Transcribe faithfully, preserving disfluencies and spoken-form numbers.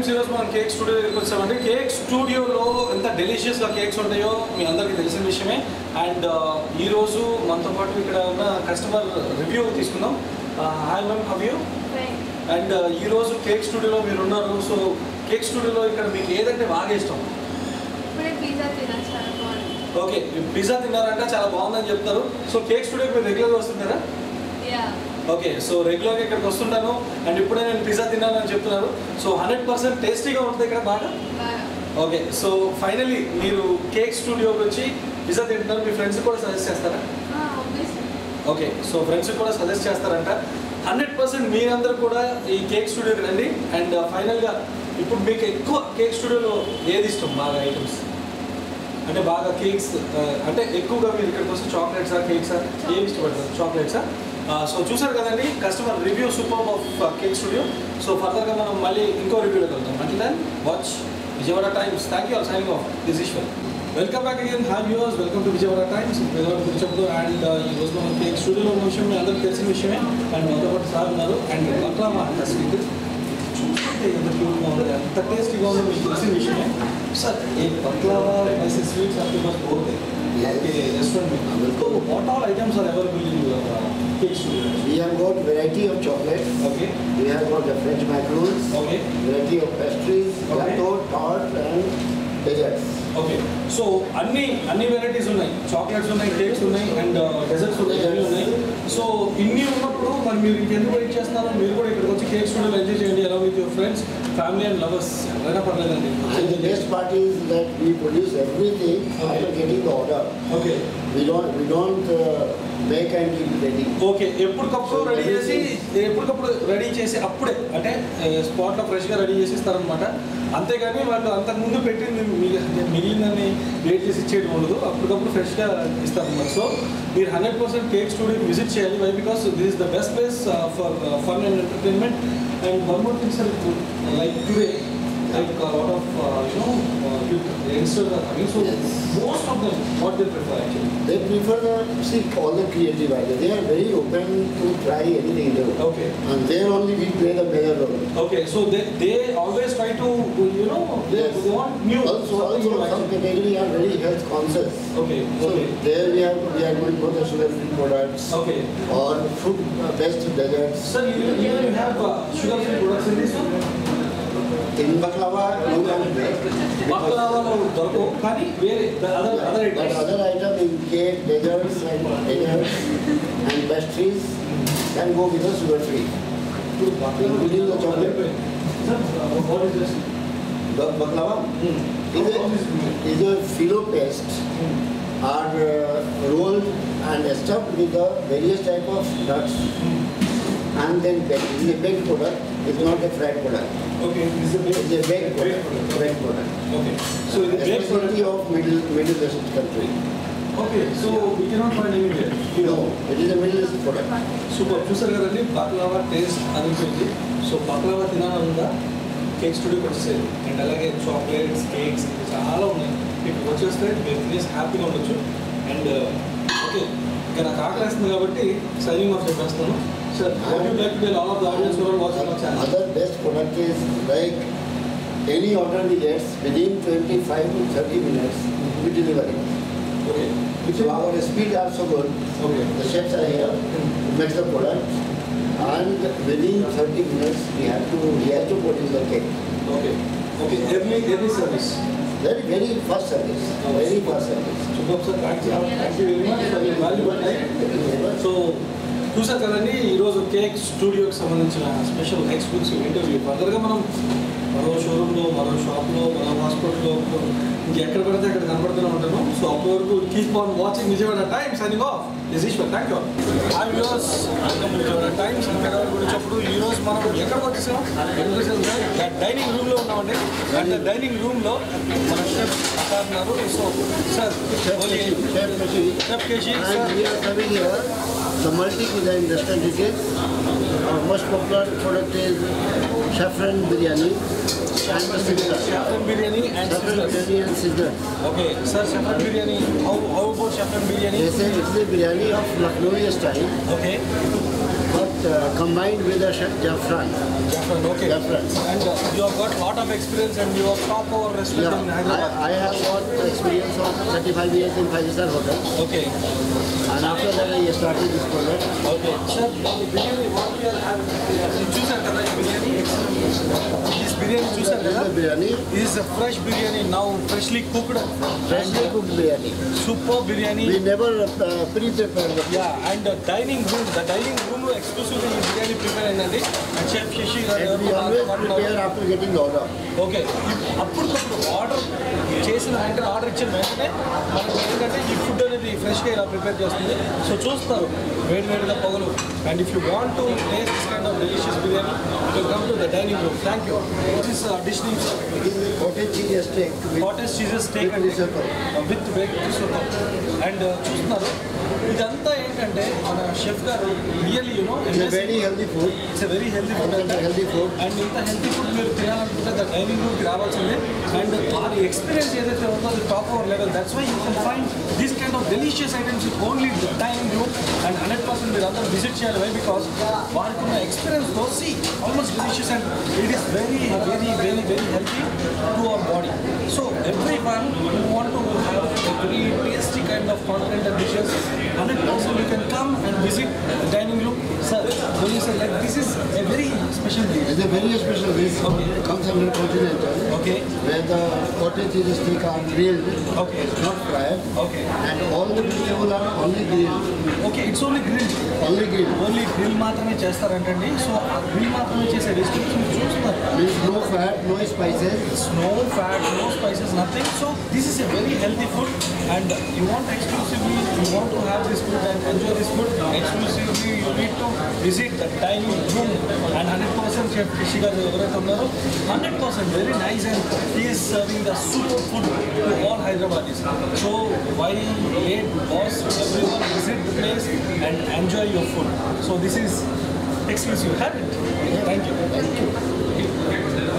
ఈరోజు మనం cake studio దగ్గరికి వచ్చామండి. కేక్ స్టూడియోలో ఎంత డెలిషియస్గా కేక్స్ ఉంటాయో మీ అందరికీ తెలిసిన విషయమే. అండ్ ఈరోజు మనతో పాటు ఇక్కడ ఉన్న కస్టమర్ రివ్యూ తీసుకుందాం. Hi ma'am, how you? And ఈరోజు కేక్ స్టూడియోలో మీరు ఉన్నారు. సో కేక్ స్టూడియోలో ఇక్కడ మీకు ఏదంటే బాగా ఇష్టం? ఓకే, పిజ్జా తిన్నారంటే చాలా బాగుందని చెప్తారు. సో కేక్ స్టూడియోకి మీరు రెగ్యులర్గా వస్తున్నారా? ఓకే, సో రెగ్యులర్గా ఇక్కడికి వస్తుంటాను అండ్ ఇప్పుడే నేను పిజ్జా తిన్నాను అని చెప్తున్నారు. సో హండ్రెడ్ పర్సెంట్ టేస్టీగా ఉంటుంది ఇక్కడ బాగా. ఓకే, సో ఫైనలీ మీరు కేక్ స్టూడియోకి వచ్చి పిజ్జా తింటున్నారు, మీ ఫ్రెండ్స్ కూడా సజెస్ట్ చేస్తారా? ఓకే, సో ఫ్రెండ్స్ కూడా సజెస్ట్ చేస్తారంట. హండ్రెడ్ పర్సెంట్ మీరందరూ కూడా ఈ కేక్ స్టూడియోకి రండి. అండ్ ఫైనల్గా ఇప్పుడు మీకు ఎక్కువ కేక్ స్టూడియోలో ఏది ఇష్టం బాగా ఐటమ్స్? అంటే బాగా కేక్స్ అంటే ఎక్కువగా మీరు ఇక్కడికి వస్తే చాక్లెట్సా కేక్సా ఏమి ఇష్టపడతారు? చాక్లెట్సా? సో చూసారు కదండి customer review super of cake studio. So ఫర్దర్గా మనం మళ్ళీ ఇంకో రివ్యూలోకి వెళ్తాం. అంటే then watch Vijayawada Times. Thank you all signing off this Eshwar. Welcome back again. Hi viewers, welcome to Vijayawada Times. Vijayawada కూర్చోప్పుడు అండ్ ఈ రోజు మనం కేక్ స్టూడియోలో ఉన్న విషయం మీ అందరికీ తెలిసిన విషయమే. అండ్ మనతో పాటు సార్ ఉన్నారు. అండ్ బక్లావా అంట స్వీట్ చూస్తుంటే ఎంత క్యూట్గా ఉంటుంది, ఎంత టేస్టీగా ఉందో మీకు తెలిసిన విషయమే. సార్ ఏ బక్లావా ऐसे स्वीट्स आपके पास बहुत है आपके रेस्टोरेंट में, तो what all items are available in your cake studio? We have got variety of chocolate. Okay. We have got the French macaroons. Okay. Variety of pastries, Okay. gâteau, tart and desserts. Okay, so అన్ని అన్ని varieties ఉన్నాయి, chocolates ఉన్నాయి, cakes ఉన్నాయి and desserts ఉన్నాయి, అన్నీ ఉన్నాయి. So ఇన్ని ఉన్నప్పుడు మరి మీరు ఇంకెందుకు వెయిట్ చేస్తున్నారు? మీరు కూడా ఇక్కడికి వచ్చి కేక్ స్టూడియోలో ఎంజాయ్ చేయండి along with your friends, family and lovers. ఎవరైనా పర్లేదండి. And the best part is that we produce everything Okay. after getting the order. Okay We don't we don't uh, make and keep ready. Okay, ఎప్పటికప్పుడు ready చేసి ఎప్పటికప్పుడు ready చేసి అప్పుడే అంటే స్పాట్లో ఫ్రెష్గా రెడీ చేసి ఇస్తారనమాట. అంతేగాని వాళ్ళు అంతకుముందు పెట్టింది మిగిలిందని వెయిట్ చేసి ఇచ్చేయడం ఉండదు, అప్పటికప్పుడు ఫ్రెష్గా ఇస్తారనమాట. సో మీరు హండ్రెడ్ పర్సెంట్ కేక్ స్టూడియోకి విజిట్ చేయాలి. Why because this is the best place for fun and entertainment. And one more thing sir, like today like a lot of uh, you know uh, youngsters are coming, so Yes. most of them what they prefer actually? They prefer the see all the creative ideas. They are very open to try anything new. Okay. And there only we play the major role. Okay, so they they always try to you know they, Yes. they want new. Also, also some category are very health conscious. Okay. So Okay. there we have we are going for the sugar-free products Okay. or fruit-based desserts. Sir, you even you have uh, sugar-free products in this one? In baklava, you can make. Baklava dorko, kani where the other other But items. other item in cake, desserts, and desserts and pastries can go with the sugar-free. Including the chocolate. Sir, uh, what is this? The baklava Hmm. is a, is a phyllo paste Hmm. are uh, rolled and stuffed with the various type of nuts and then baked. It is a baked product. It's not a fried product. Okay, this is a It's a baked baked product. product. Baked product. Okay, so the baked product. Especially of Middle Middle East country. Okay, so we cannot find anywhere. No, it is a Middle East product. Super, చూసారు కదండి baklava taste అనిపించింది. So baklava తినాలనుందా cake స్టూడియోకి వచ్చేసేది. And అలాగే chocolates, cakes చాలా ఉన్నాయి. మీకు వచ్చేస్తే మీరు తినేసి హ్యాపీగా ఉండొచ్చు. అండ్ ఓకే, ఇంకా నాకు ఆకలిస్తుంది కాబట్టి సైనింగ్ ఆఫ్ చెప్పేస్తాను. Sir, what you like to tell all of the audience who are watching our channel? Other best product is like any order we get within twenty-five to thirty minutes we deliver it. Okay, So our speed are so good. Okay, The chefs are here to make the product, and within thirty minutes we have to we have to produce the cake. Okay, okay, early early service. Very very fast service. Very fast service. Super sir, thank you thank you very much for your valuable time. So చూసారు కదండి ఈరోజు cake స్టూడియోకి సంబంధించిన special exclusive interview. ఫర్దర్గా మనం మరో షోరూంలో, మరో షాప్లో, మరో హాస్పిటల్లో ఇంకెక్కడ పడితే అక్కడ కనబడుతూనే ఉంటాను. సో అప్పటి వరకు keep on watching Vijayawada Times. Signing off this Ishwar. Thank you. Hi viewers, welcome to Vijayawada Times. పెద్దవాళ్ళ గురించి అప్పుడు ఈరోజు మనం ఎక్కడికి వచ్చేసాం? డైనింగ్ రూమ్లో ఉన్నామండి. అండ్ డైనింగ్ రూమ్లో మన షెఫ్ సార్ ఉన్నారు. So sir, Chef Kashi. Chef కేజీ And sir. we are serving here the multi-cuisine restaurant dishes. Our most popular product is saffron biryani and the sizzler. Saffron biryani and Saffron sizzlers. biryani and sizzler. Okay, sir, saffron biryani. How how about saffron biryani? They say it's a biryani of Lucknowi style, Okay, but uh, combined with the chef Jaffran. Jaffran, okay. Jaffran. And uh, you have got lot of experience and you have top over restaurant Yeah, in Hyderabad. I, I have got experience of thirty-five years in five-star hotels. Okay. And after that I started this product. Okay. Sir, biryani what we are having, చూసారు కదా ఈ biryani this biryani చూసారు This కదా is the biryani, is a fresh biryani now freshly cooked freshly cooked biryani. super biryani. We never uh, pre-prepare the food. Yeah, and the dining room, the dining room exclusively ఈ biryani prepare అయిందండి and chef Shashi And గారు we always prepare after getting the order. Okay అప్పటికప్పుడు order చేసిన వెంటనే order ఇచ్చిన వెంటనే మనకి ఏంటంటే ఈ ఫుడ్ అనేది ఫ్రెష్గా ఇలా ప్రిపేర్ చేస్తుంది సో చూస్తారు వేడి వేడిగా పొగలు and if you want to taste this kind of delicious biryani you come to the dining room thank you this is dish name This is cottage cheese steak with, cottage cheeses steak with risotto. With bake risotto and చూస్తున్నారు ఇదంతా ఏంటంటే మన chef గారు really you know It's a very healthy food. It's a very healthy food It's a healthy food. And ఇంత healthy food మీరు తినాలనుకుంటే the dining రూమ్కి రావాల్సిందే and వారి ఎక్స్పీరియన్స్ ఏదైతే ఉందో అది top our level that's why you can find this kind of delicious items only dining room and hundred percent మీరు అందరూ విజిట్ చేయాలి వై బికాస్ వారికి ఉన్న ఎక్స్పీరియన్స్తో see almost delicious and it is very very very very healthy to our body so every one you want to have a very tasty kind of content and dishes hundred percent you can come and visit dining room sir when you say like this is a very special dish. It's a very special dish. Okay. It comes under continental. Okay. Where the cottage cheese steak are grilled. Okay. It's not fried. Okay. And all the vegetables are only grilled. Okay, it's only grilled. Only grilled. Only grill మాత్రమే చేస్తారంటండి so ఆ grill మాత్రమే చేసే recipes మీరు చూస్తున్నారు Means no fat, no spices. no fat, no spices, nothing. So this is a very healthy food and you want exclusively, you want to have this food and enjoy this food exclusively, you need to visit the dining room and hundred percent chef Rishi garu ఎవరైతే ఉన్నారో hundred percent very nice and he is serving the super food to all Hyderabadis. So why late boss, everyone visit the place and enjoy your food. So this is exclusive. Have it. Thank you. Thank you.